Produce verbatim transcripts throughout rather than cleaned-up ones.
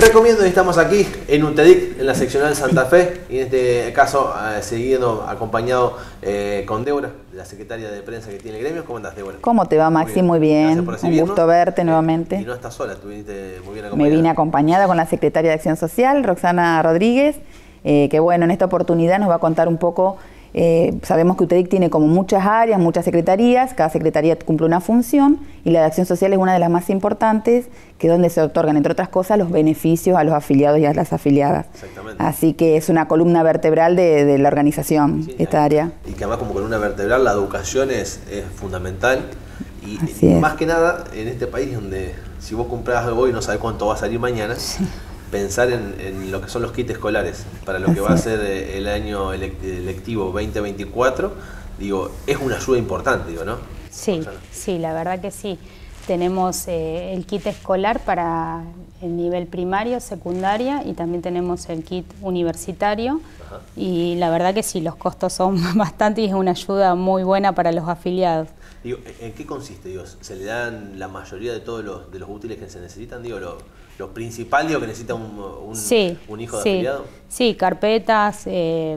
recomiendo y estamos aquí en UTEDIC, en la seccional Santa Fe, y en este caso eh, seguido acompañado eh, con Débora, la secretaria de prensa que tiene el gremio. ¿Cómo andás, Débora? ¿Cómo te va, Maxi? Muy bien, muy bien. Un gusto verte eh, nuevamente. Y no estás sola, tú viniste muy bien acompañada. Me vine acompañada con la secretaria de Acción Social, Roxana Rodríguez, eh, que bueno, en esta oportunidad nos va a contar un poco. Eh, sabemos que UTEDIC tiene como muchas áreas, muchas secretarías, cada secretaría cumple una función y la de Acción Social es una de las más importantes, que es donde se otorgan, entre otras cosas, los beneficios a los afiliados y a las afiliadas. Exactamente. Así que es una columna vertebral de, de la organización, sí, esta área. Y que además como columna vertebral la educación es, es fundamental y, y más que nada en este país donde si vos comprás algo hoy no sabés cuánto va a salir mañana. Sí. Pensar en, en lo que son los kits escolares para lo que va a ser el año electivo veinte veinticuatro, digo, es una ayuda importante, digo, ¿no? Sí, sí, la verdad que sí. Tenemos eh, el kit escolar para el nivel primario, secundaria, y también tenemos el kit universitario. Ajá. Y la verdad que sí, los costos son bastante y es una ayuda muy buena para los afiliados. Digo, ¿en qué consiste? Digo, ¿se le dan la mayoría de todos los, de los útiles que se necesitan? Digo, lo, lo principal digo, que necesita un, un, sí, un hijo de sí, afiliado. Sí, carpetas, eh,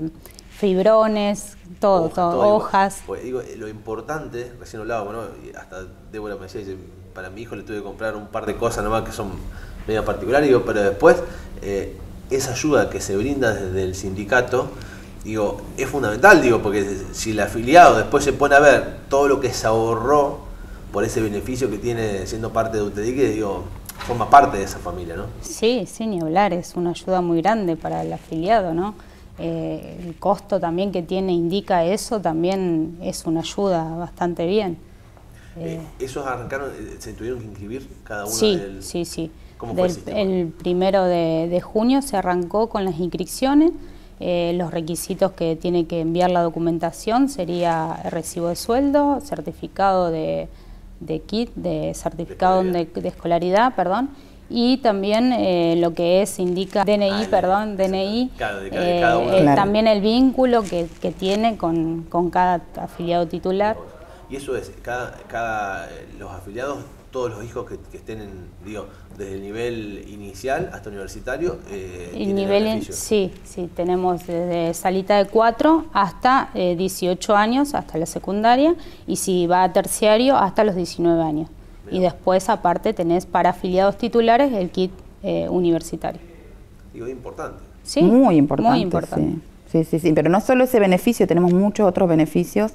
fibrones, todo, Hoja, todo, todo hojas. Digo, pues, digo, lo importante, recién hablábamos, ¿no? Y hasta Débora me decía, dice, para mi hijo le tuve que comprar un par de cosas nomás que son medio particulares, digo, pero después eh, esa ayuda que se brinda desde el sindicato, digo, es fundamental, digo, porque si el afiliado después se pone a ver todo lo que se ahorró por ese beneficio que tiene siendo parte de UTEDIC, digo, forma parte de esa familia, ¿no? Sí, sí, ni hablar, es una ayuda muy grande para el afiliado, ¿no? Eh, el costo también que tiene indica eso, también es una ayuda bastante bien. Eh, ¿Esos arrancaron, se tuvieron que inscribir cada uno? Sí, del... sí, sí. ¿Cómo fue del, el sistema? El primero de, de junio se arrancó con las inscripciones. Eh, los requisitos que tiene que enviar la documentación sería el recibo de sueldo, certificado de, de kit, de certificado de, de escolaridad, perdón, y también eh, lo que es indica D N I, ah, perdón, D N I, cada, de cada, de cada uno. Eh, claro. También el vínculo que, que tiene con, con cada afiliado titular. Y eso es, cada, cada los afiliados, todos los hijos que, que estén, en, digo, desde el nivel inicial hasta universitario, eh, el nivel en, sí, sí, tenemos desde salita de cuatro hasta eh, dieciocho años, hasta la secundaria, y si va a terciario, hasta los diecinueve años. Bien. Y después, aparte, tenés para afiliados titulares el kit eh, universitario. Digo, es importante. Sí, muy importante. Muy importante. Sí, sí, sí, sí, pero no solo ese beneficio, tenemos muchos otros beneficios.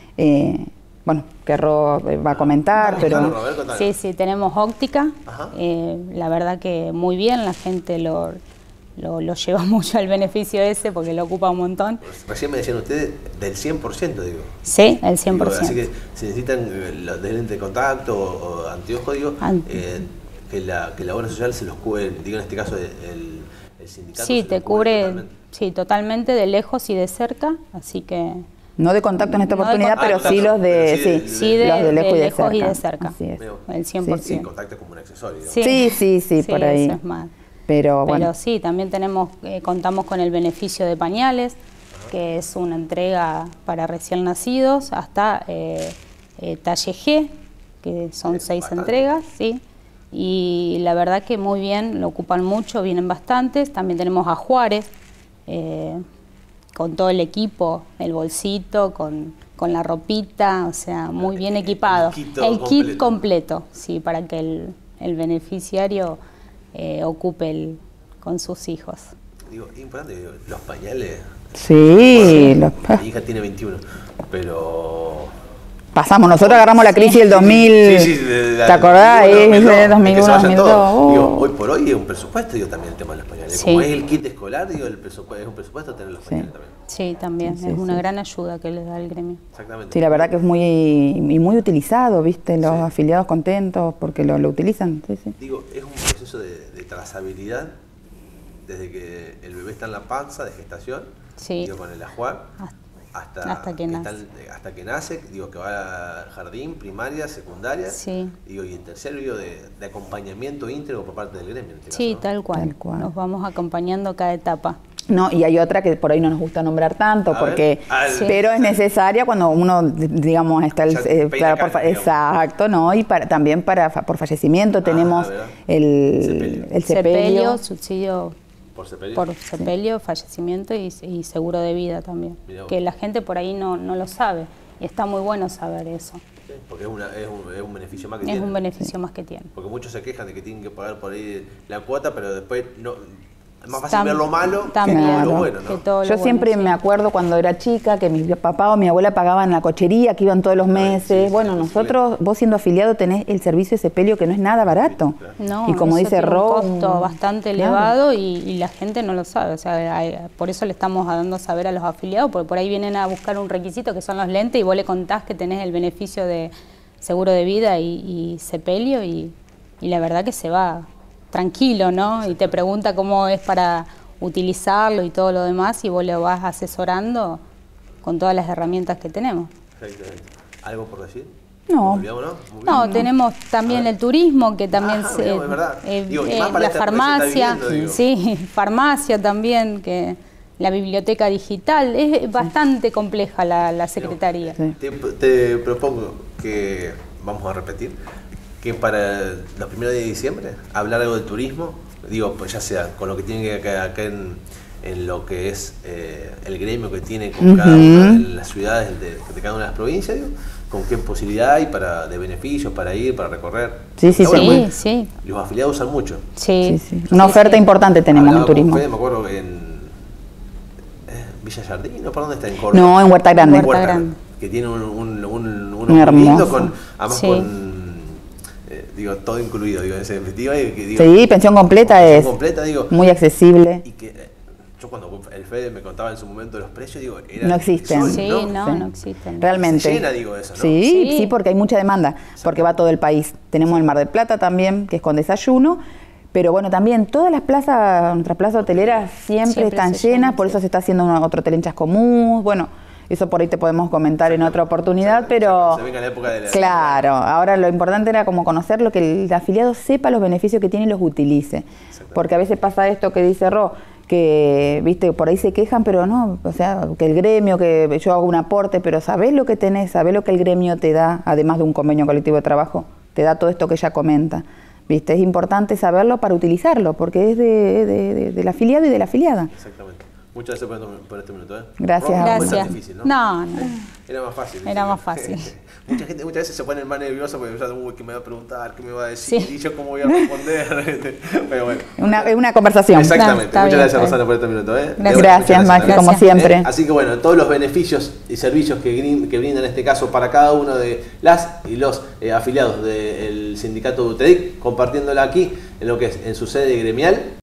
Eh, Bueno, que Ro va a comentar, pero... Roberto, sí, sí, tenemos óptica, eh, la verdad que muy bien, la gente lo, lo, lo lleva mucho al beneficio ese porque lo ocupa un montón. Pues recién me decían ustedes del cien por ciento, digo. Sí, el cien por ciento. Digo, así que si necesitan los de lente de contacto o, o anteojos, digo, Ant eh, que, la, que la obra social se los cubre, digo en este caso el, el sindicato. Sí, te cubre, totalmente. sí, totalmente, de lejos y de cerca, así que... No de contacto en esta no oportunidad, pero sí los de, sí, sí, sí, de, los de lejos, de y, de lejos cerca. y de cerca. Así es. El cien por ciento. Sí, sí, contacto es como un accesorio. Sí, sí, sí, sí, sí, por ahí. Eso es más. Pero, bueno. Pero sí, también tenemos, eh, contamos con el beneficio de pañales, ajá, que es una entrega para recién nacidos, hasta eh, eh, talle G, que son sí, seis bastante. entregas, sí. Y la verdad que muy bien, lo ocupan mucho, vienen bastantes. También tenemos ajuares, eh, con todo el equipo, el bolsito, con, con la ropita, o sea, muy bien equipado. El kit, el completo. kit completo, sí, para que el, el beneficiario eh, ocupe el, con sus hijos. Digo, es importante, digo, los pañales. Sí, bueno, los... mi hija tiene veintiuno, pero... Pasamos, nosotros agarramos la crisis del dos mil, sí, sí, sí, de la, ¿te acordás? dos mil uno, dos mil dos. Oh. Digo, hoy por hoy es un presupuesto, digo, también el tema de los pañales. Sí. Como es el kit escolar, digo, el presupuesto, es un presupuesto tener los pañales sí. también. Sí, también, sí, es sí, una sí. gran ayuda que les da el gremio. Exactamente. Sí, la verdad que es muy, y muy utilizado, ¿viste? Los sí. afiliados contentos porque lo, lo utilizan. Sí, sí. Digo, es un proceso de, de trazabilidad desde que el bebé está en la panza de gestación, sí. digo, con el ajuar. Hasta, hasta, que nace. Está, hasta que nace, digo que va al jardín, primaria, secundaria, sí. digo, y en tercero digo de, de acompañamiento íntegro por parte del gremio. En este sí, caso, ¿no? tal, cual. tal cual. Nos vamos acompañando cada etapa. No, y hay otra que por ahí no nos gusta nombrar tanto, A porque ver. sí. pero es necesaria cuando uno, digamos, está el, eh, claro, por, calle, exacto, ¿no? Y para, también para por fallecimiento ah, tenemos el sepelio, el sepelio. sepelio subsidio por sepelio, por sepelio sí. fallecimiento y, y seguro de vida también. Que la gente por ahí no, no lo sabe y está muy bueno saber eso. Sí, porque es, una, es, un, es un beneficio más que es tiene. Es un beneficio sí. más que tiene. Porque muchos se quejan de que tienen que pagar por ahí la cuota, pero después no... Es más fácil Tam, ver lo malo también, que todo claro. lo bueno, ¿no? Todo Yo lo siempre bueno, me sí. acuerdo cuando era chica que mi papá o mi abuela pagaban la cochería, que iban todos los meses. Sí, bueno, sí, nosotros, sí. vos siendo afiliado tenés el servicio de sepelio que no es nada barato. No, y como eso dice tiene Ro, un costo bastante claro. elevado y, y la gente no lo sabe. O sea, hay, por eso le estamos dando a saber a los afiliados, porque por ahí vienen a buscar un requisito que son los lentes y vos le contás que tenés el beneficio de seguro de vida y, y sepelio y, y la verdad que se va tranquilo, ¿no? Y te pregunta cómo es para utilizarlo y todo lo demás y vos le vas asesorando con todas las herramientas que tenemos. Exactamente. ¿Algo por decir? No. Olvidamos, ¿no? No, no, tenemos también el turismo, que también ah, se, digamos, es verdad. eh, Digo, eh, más para la esta farmacia, viviendo, sí, farmacia también, que la biblioteca digital, es sí. bastante compleja la, la secretaría. Sí. Te, te propongo que, vamos a repetir, que para los primeros días de diciembre, hablar algo de turismo, digo, pues ya sea con lo que tiene que acá, acá en, en lo que es eh, el gremio que tiene con uh-huh. cada una de las ciudades de, de cada una de las provincias, digo, con qué posibilidad hay para, de beneficios para ir, para recorrer. Sí, sí, bueno, sí, pues, sí. Los afiliados usan mucho. Sí, sí, sí. Una sí, oferta sí. importante tenemos Hablaba en turismo. Fede, me acuerdo en eh, Villa Jardín, ¿no? ¿Por dónde está? En Córdoba. No, en Huerta Grande. En Huerta Huerta Grande. Que tiene un, un, un, un, un hermoso. Con, además sí. con... digo, todo incluido, digo, en ese festival. Que, digo, sí, pensión completa pensión es completa, digo, muy accesible. Y que eh, yo cuando el Fede me contaba en su momento los precios, digo, era no existen. Sol, sí, ¿no? no, sí. no existen. Realmente. Se llena, digo, eso, ¿no? Sí, sí, sí, porque hay mucha demanda, porque va todo el país. Tenemos sí. el Mar del Plata también, que es con desayuno, pero bueno, también todas las plazas, nuestras plazas hoteleras siempre, siempre están llenas, llenan, por sí. eso se está haciendo una, otro hotel en Chascomús, bueno... Eso por ahí te podemos comentar sí, en otra oportunidad, sí, pero se venga la época de la claro, ahora lo importante era como conocerlo, que el afiliado sepa los beneficios que tiene y los utilice. Porque a veces pasa esto que dice Ro, que viste por ahí se quejan, pero no, o sea, que el gremio, que yo hago un aporte, pero sabés lo que tenés, sabés lo que el gremio te da, además de un convenio colectivo de trabajo, te da todo esto que ella comenta. ¿Viste? Es importante saberlo para utilizarlo, porque es de, de, de, del afiliado y de la afiliada. Exactamente. Muchas gracias por, por este minuto. ¿eh? Gracias. Roma, Gracias. No, es tan difícil, ¿no? No, no. Era más fácil. Era más fácil. Mucha gente muchas veces se pone más nerviosa porque piensa, uy, ¿qué me va a preguntar? ¿Qué me va a decir? Sí. ¿Y yo cómo voy a responder? Pero bueno. Una, una conversación. Exactamente. Está muchas bien, gracias, Rosana, por este minuto. ¿eh? Gracias, gracias Maxi, como siempre. ¿Eh? Así que bueno, todos los beneficios y servicios que, que brindan en este caso para cada uno de las y los eh, afiliados del sindicato de U T E D I C, compartiéndola aquí en lo que es en su sede gremial.